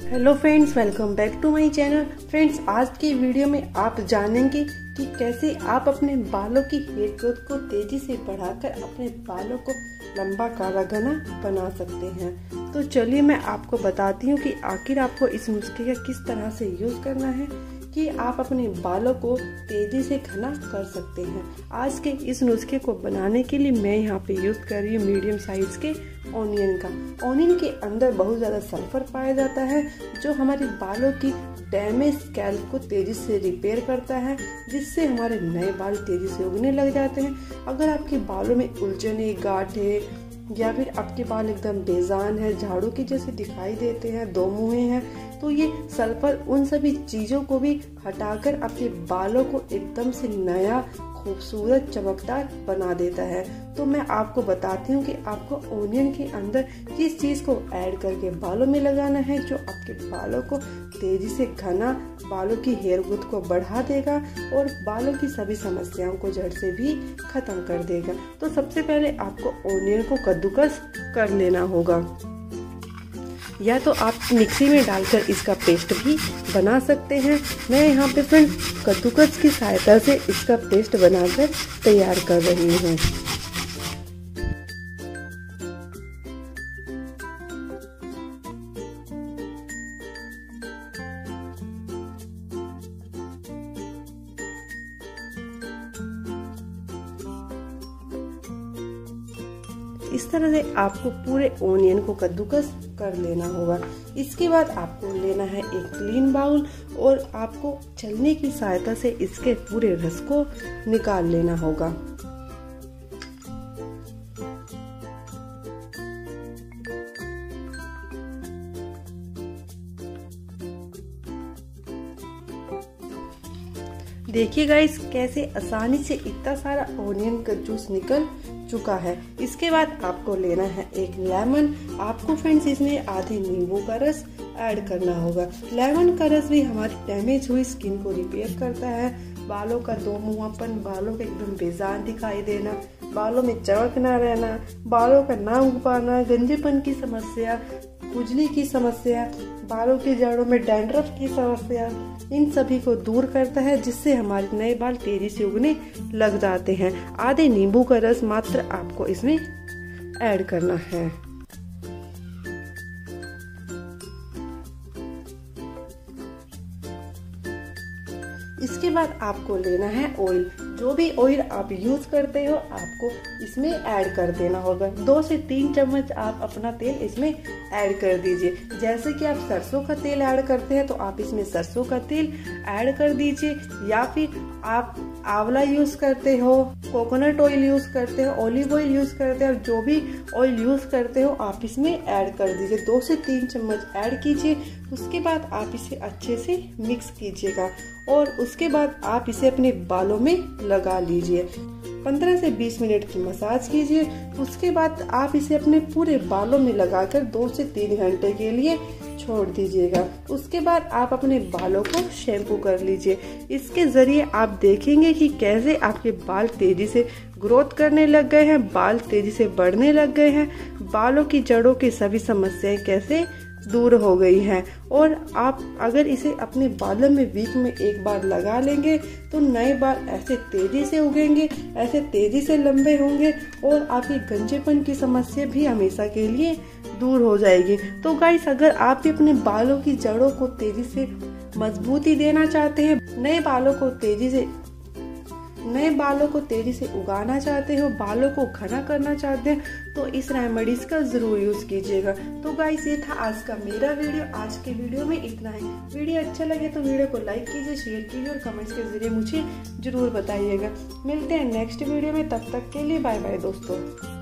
Hello friends, welcome back to my channel. Friends, आज की video में आप जानेंगे कि कैसे आप अपने बालों की हेयर ग्रोथ को तेजी से बढ़ाकर अपने बालों को लंबा काला घना बना सकते हैं। तो चलिए मैं आपको बताती हूँ कि आखिर आपको इस नुस्खे का किस तरह से यूज करना है कि आप अपने बालों को तेजी से घना कर सकते हैं। आज के इस नुस्खे को बनाने के लिए मैं यहाँ पे यूज कर रही हूँ मीडियम साइज के ऑनियन का। ऑनियन के अंदर बहुत ज़्यादा सल्फर पाया जाता है जो हमारे बालों की डैमेज स्कैल्प को तेजी से रिपेयर करता है, जिससे हमारे नए बाल तेजी से उगने लग जाते हैं। अगर आपके बालों में उलझने, गांठें या फिर आपके बाल एकदम बेजान है, झाड़ू के जैसे दिखाई देते हैं, दो मुँहे हैं, तो ये सल्फर उन सभी चीज़ों को भी हटाकर आपके बालों को एकदम से नया, खूबसूरत, चमकदार बना देता है। तो मैं आपको बताती हूँ कि आपको ऑनियन के अंदर किस चीज़ को ऐड करके बालों में लगाना है जो आपके बालों को तेजी से घना, बालों की हेयर ग्रोथ को बढ़ा देगा और बालों की सभी समस्याओं को जड़ से भी खत्म कर देगा। तो सबसे पहले आपको ऑनियन को कद्दूकस कर लेना होगा, या तो आप मिक्सी में डालकर इसका पेस्ट भी बना सकते हैं। मैं यहाँ पे फ्रेंड्स कद्दूकस की सहायता से इसका पेस्ट बनाकर तैयार कर रही हूँ। इस तरह से आपको पूरे ऑनियन को कद्दूकस कर लेना होगा। इसके बाद आपको लेना है एक क्लीन बाउल और आपको छलनी की सहायता से इसके पूरे रस को निकाल लेना होगा। देखिए गाइस, कैसे आसानी से इतना सारा ऑनियन का जूस निकल चुका है। इसके बाद आपको लेना है एक लेमन। आपको फ्रेंड्स इसमें आधे नींबू का रस ऐड करना होगा। लेमन का रस भी हमारी डैमेज हुई स्किन को रिपेयर करता है। बालों का दो मुंहापन, बालों का एकदम बेजान दिखाई देना, बालों में चमक ना रहना, बालों का ना उग पाना, गंजेपन की समस्या, खुजली की समस्या, बालों की जड़ों में डैंड्रफ की समस्या, इन सभी को दूर करता है, जिससे हमारे नए बाल तेजी से उगने लग जाते हैं। आधे नींबू का रस मात्र आपको इसमें ऐड करना है। इसके बाद आपको लेना है ऑयल। जो भी ऑयल आप यूज करते हो आपको इसमें ऐड कर देना होगा। 2 से 3 चम्मच आप अपना तेल इसमें ऐड कर दीजिए। जैसे कि आप सरसों का तेल ऐड करते हैं तो आप इसमें सरसों का तेल ऐड कर दीजिए, या फिर आप आंवला यूज करते हो, कोकोनट ऑयल यूज करते हो, ऑलिव ऑयल यूज करते हो, जो भी ऑयल यूज करते हो आप इसमें ऐड कर दीजिए। 2 से 3 चम्मच ऐड कीजिए। उसके बाद आप इसे अच्छे से मिक्स कीजिएगा और उसके बाद आप इसे अपने बालों में लगा लीजिए। 15 से 20 मिनट की मसाज कीजिए। उसके बाद आप इसे अपने पूरे बालों में लगाकर 2 से 3 घंटे के लिए छोड़ दीजिएगा। उसके बाद आप अपने बालों को शैम्पू कर लीजिए। इसके जरिए आप देखेंगे कि कैसे आपके बाल तेजी से ग्रोथ करने लग गए हैं, बाल तेजी से बढ़ने लग गए हैं, बालों की जड़ों की सभी समस्याएं कैसे दूर हो गई है। और आप अगर इसे अपने बालों में वीक में एक बार लगा लेंगे तो नए बाल ऐसे तेजी से उगेंगे, ऐसे तेजी से लंबे होंगे और आपकी गंजेपन की समस्या भी हमेशा के लिए दूर हो जाएगी। तो गाइस, अगर आप भी अपने बालों की जड़ों को तेजी से मजबूती देना चाहते हैं, नए बालों को तेजी से उगाना चाहते हो, बालों को घना करना चाहते हैं, तो इस रेमेडीज का जरूर यूज कीजिएगा। तो गाइस, ये था आज का मेरा वीडियो। आज के वीडियो में इतना ही। वीडियो अच्छा लगे तो वीडियो को लाइक कीजिए, शेयर कीजिए और कमेंट्स के जरिए मुझे जरूर बताइएगा। मिलते हैं नेक्स्ट वीडियो में, तब तक के लिए बाय बाय दोस्तों।